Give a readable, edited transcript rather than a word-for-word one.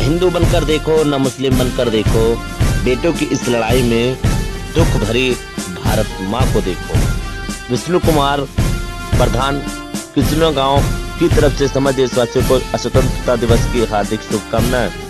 हिंदू बनकर देखो न मुस्लिम बनकर देखो, बेटों की इस लड़ाई में दुख भरी भारत माँ को देखो। विष्णु कुमार प्रधान, किचनो गांव की तरफ से समस्त देशवासियों को स्वतंत्रता दिवस की हार्दिक शुभकामनाएं।